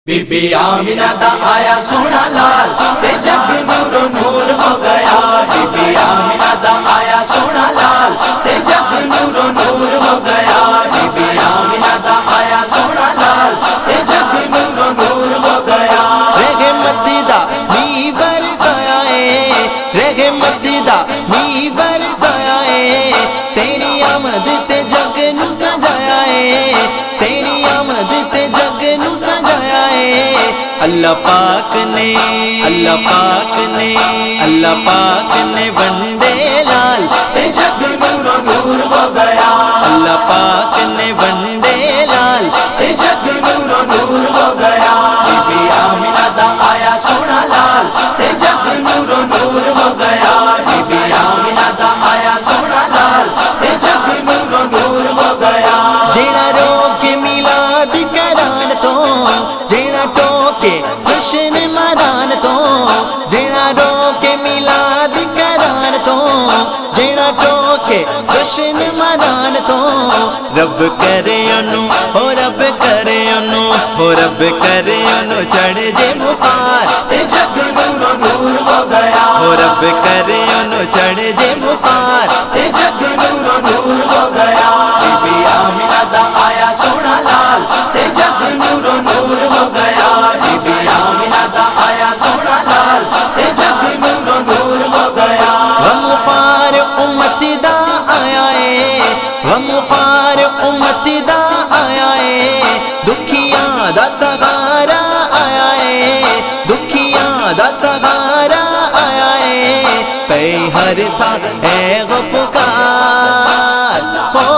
Be be آمینہ دا آیا سونا لال تے جگ نورو نور ہو گیا. بی بی آمینہ دا آیا سونا لال تے جگ نورو نور ہو گیا. بی بی آمینہ دا آیا سونا لال تے جگ نورو نور ہو گیا. رحمت دا می برسایا ہے، رحمت دا می برسایا ہے، تیری آمد تے جگ نو سجایا ہے، تیری آمد تے جگ نو سجایا ہے. اللہ پاک نے، اللہ پاک نے، اللہ پاک نے ونڈے لال تے جگ نورو نور ہو گیا. اللہ پاک نے ونڈے لال تے جگ نورو نور ہو گیا. بی بی آمینہ دا آیا سونا لال تے جگ نورو نور ہو گیا. بی بی آمینہ دا آیا سونا لال تے جگ نورو نور ہو گیا. جیڑا رو کے میلاد کران تو، جیڑا ٹوکے جشن منان تو، جیڑا رو کے میلاد کران تو، جیڑا ٹوکے جشن منان تو، رب کرے انو او رب کرے انو او رب کرے انو چڑھ جے بخار تے جگ نورو نور ہو گیا. او رب کرے انو چڑھ جے بخار. تے جگ نورو نور ہو گیا. بی بی آمینہ دا آیا سونا لال تے جگ نورو نور ہو گیا. بی بی آمینہ دا آیا سونا لال تے جگ نورو نور ہو گیا. غم خوار امت دا آیا ہے، غم خوار امت دا آیا ہے، دکھیاں دا سہارا آیا ہے، دکھیاں دا سہارا آیا ہے. پہ ہر تھا اے غ پکار ہو،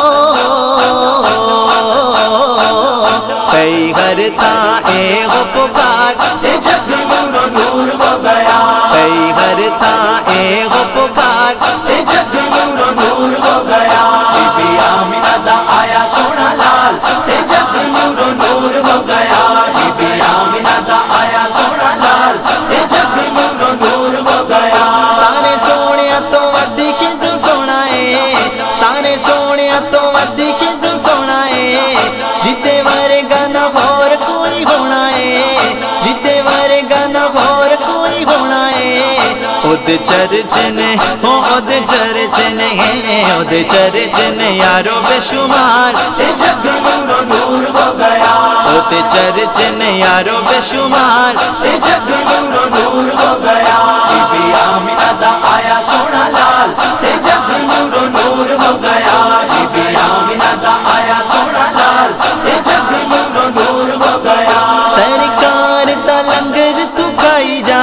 پہ ہر تھا اے غ پکار، تے جگ نورو نور ہو گیا. پہ ہر تھا اے غ پکار. تے جگ نورو نور ہو گیا. بی بی آمینہ دا آیا سونا لال تے جگ نورو نور ہو گیا. بی بی آمینہ دا آیا سونا لال تے جگ نورو نور ہو گیا. سارے سونیا تو ود کے جو سونا ہے، سارے سونیا تو ود کے جو سونا ہے، جتے ورگا نہ ہور کوئی ہونا ہے، جتے ورگا نہ ہور کوئی ہونا ہے. اود چرچ نے اود چرچ نے اود چرچ نے یارو بے شمار. تے جگ نورو نور ہو گیا. اود چرچ نے یارو بے شمار. تے جگ نورو نور ہو گیا. بی بی آمینہ دا آیا سونا لال تے جگ نورو نور ہو گیا. بی بی آمینہ دا آیا سونا لال تے جگ نورو نور ہو گیا. سرکار دا لنگر تو کھائی جا،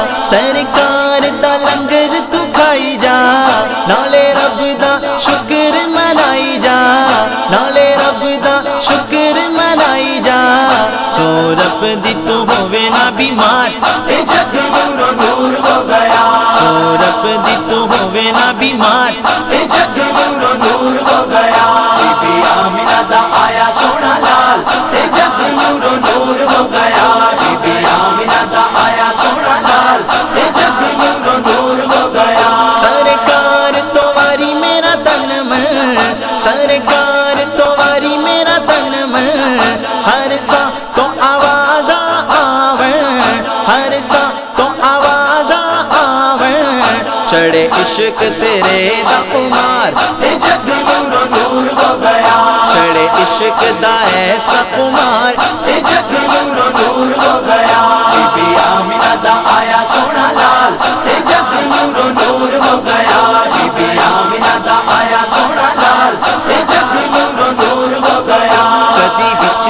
سرکار دا لنگر تو کھائی جا، نالے رب دا شکر منائی جا، نالے رب دا شکر منائی جا. سو رب دی تو ہووے نہ بیمار، تے جگ نورو نور ہو گیا. سو رب دی تو ہووے نہ بیمار. تے جگ نورو نور ہو گیا. بی بی آمینہ دا آیا سونا لال تے جگ نورو نور ہو گیا. بی بی آمینہ دا آیا سونا لال تے جگ نورو نور ہو گیا. سرکار تو واری میرا تن من، سرکار تو واری میرا تن من، ہر سا تو آواز آون، ہر سا تو آواز آون، چڑھے عشق تیرے دا خمار، تے جگ نورو نور ہو گیا. چڑھے عشق دا ایسا خمار. تے جگ نورو نور ہو گیا. بی بی آمینہ دا آیا سونا لال تے جگ نورو نور ہو گیا. بی بی آمینہ دا آیا سونا لال تے جگ نورو نور ہو گیا. کدی بچ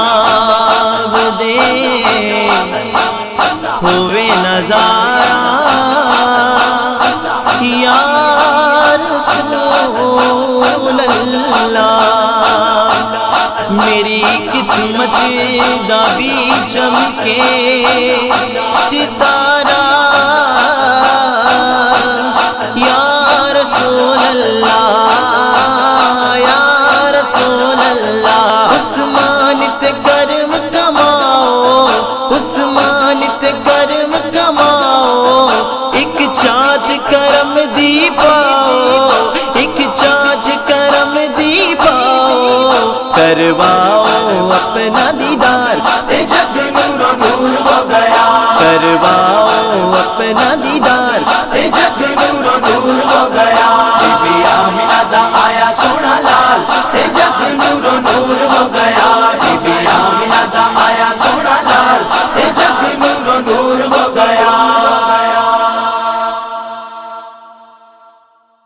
خواب دے ہووے نظارہ، یا رسول اللہ، میری قسمت دا بھی چمکے ستارہ، یا رسول اللہ، یا رسول اللہ. عثمان سے کرم کماؤ، عثمان سے کرم کماؤ، ایک چاند کرم دی پاؤ، ایک چاند کرم دی پاؤ، کرواؤ اپنا دیدار. تے جگ گیا